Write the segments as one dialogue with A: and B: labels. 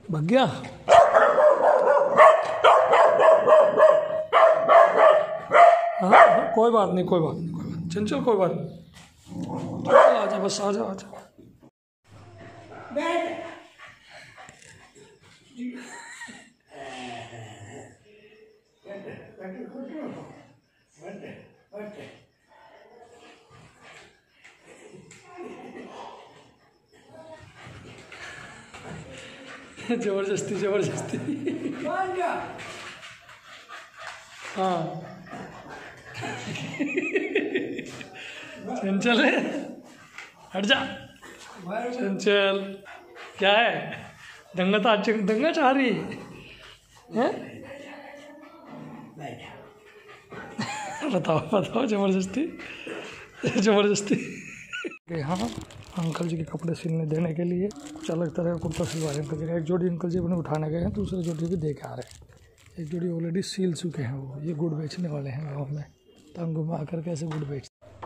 A: भाग गया। हाँ कोई बात नहीं, कोई बात नहीं, कोई बात नहीं, चंचल कोई बात नहीं, चल आजा, बस आजा आजा। जबरदस्ती जबरदस्ती। हाँ चंचल है, हट जा चंचल। क्या है, दंगा चाह रही है? बताओ बताओ, जबरदस्ती जबरदस्ती। यहाँ अंकल जी के कपड़े सिलने देने के लिए कुछ अलग तरह का कुर्ता सिलवा रहे हैं अंकल जी। एक जोड़ी अंकल जी अपने उठाने गए हैं, दूसरे जोड़ी भी दे के आ रहे हैं। एक जोड़ी ऑलरेडी सील चुके हैं, वो ये गुड़ बेचने वाले हैं गाँव में। तंग घुमा कर कैसे गुड़ बेच।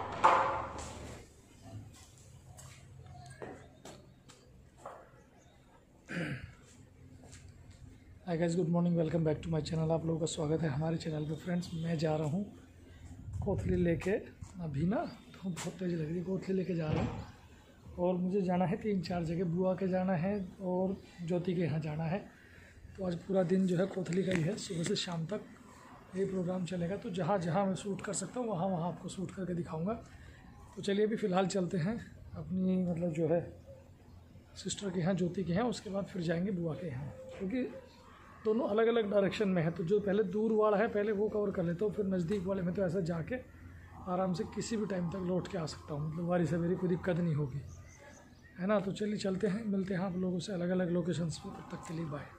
A: Hi guys, good morning, welcome back to my channel. आप लोगों का स्वागत है हमारे चैनल पे। फ्रेंड्स, मैं जा रहा हूँ कोथली लेके। अभी ना धूप बहुत तेज़ लग रही है, कोथली लेके जा रहा हूँ और मुझे जाना है 3-4 जगह। बुआ के जाना है और ज्योति के यहाँ जाना है। तो आज पूरा दिन जो है कोथली का ही है, सुबह से शाम तक यही प्रोग्राम चलेगा। तो जहाँ जहाँ मैं शूट कर सकता हूँ वहाँ वहाँ आपको शूट करके दिखाऊँगा। तो चलिए अभी फ़िलहाल चलते हैं अपनी मतलब जो है सिस्टर के यहाँ, ज्योति के यहाँ। उसके बाद फिर जाएंगे बुआ के यहाँ, क्योंकि दोनों अलग अलग डायरेक्शन में है। तो जो पहले दूर वाला है पहले वो कवर कर लेता हूँ, फिर नज़दीक वाले में तो ऐसा जाके आराम से किसी भी टाइम तक लौट के आ सकता हूँ। मतलब वारी सवेरी कोई दिक्कत नहीं होगी, है ना। तो चलिए चलते हैं, मिलते हैं आप लोगों से अलग अलग लोकेशंस पे। तब तक के लिए बाय।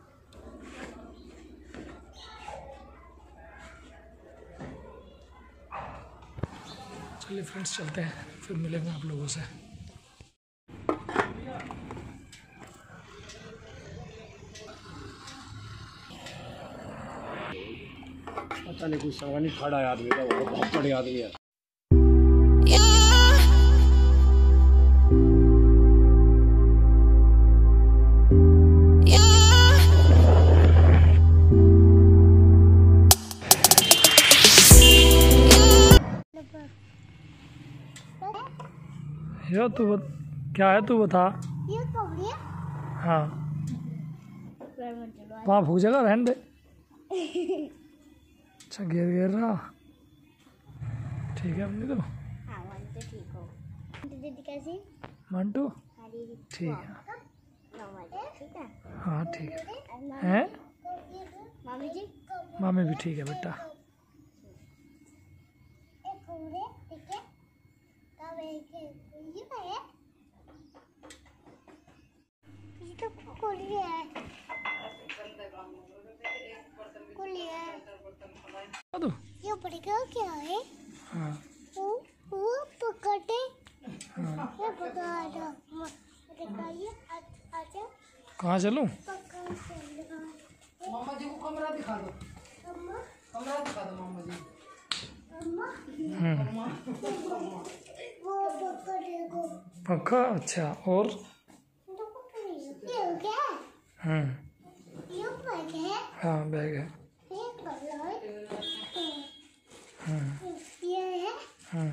A: चलिए फ्रेंड्स चलते हैं, फिर मिलेंगे आप लोगों से।
B: पता नहीं कुछ समझ नहीं खड़ा है आदमी का, बहुत बड़े आदमी है।
A: यो तू क्या है, तू बता। हाँ वहाँ भूख जगह रहने दे। अच्छा गिर रहा, ठीक है अपनी तो। मंटू ठीक है, हाँ ठीक है। हैं मामी भी ठीक है बेटा।
C: ये पड़ेगा क्या है?
A: हाँ
C: वो पकड़े।
A: हाँ
C: ये पकड़ा आजा।
A: कहाँ चलूँ?
D: मामा जी को कमरा दिखा दो, कमरा दिखा दो मामा जी।
C: वो पकड़ेगा
A: पक्का। अच्छा और
C: ये क्या? ये बैग है।
A: हाँ बैग है।
C: ये कलर
A: हाँ
C: ये है।
A: हाँ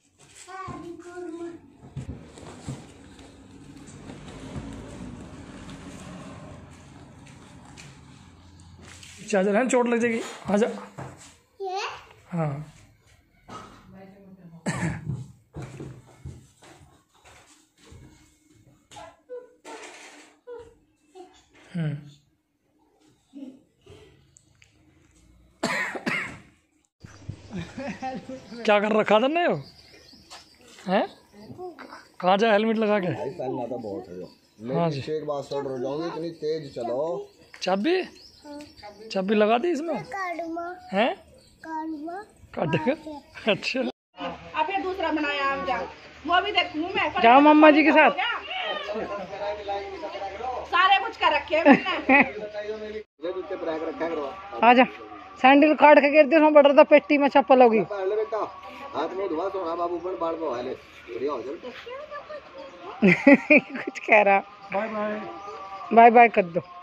A: चार्जर है, चोट लग जाएगी, आजा।
C: ये
A: हाँ क्या कर रखा था ना यो हैं? कहाँ जा हेलमेट लगा के?
B: पहनना तो बहुत है।
A: हाँ जी,
B: एक बार सड़ हो जाऊंगी, इतनी तेज चलो।
A: चाबी लगा दी इसमें हैं? काट देगा। अच्छा
E: अब फिर दूसरा बनाया आप जा, वो भी देखूं मैं।
A: जाओ मम्मा जी के साथ।
E: सारे कुछ कर रखे हैं मैंने।
A: आजा, सैंडल काट के गिर दी, उसमें बड़ा था पेटी में चप्पल होगी। कुछ कह रहा। बाय बाय, बाय बाय कर दो।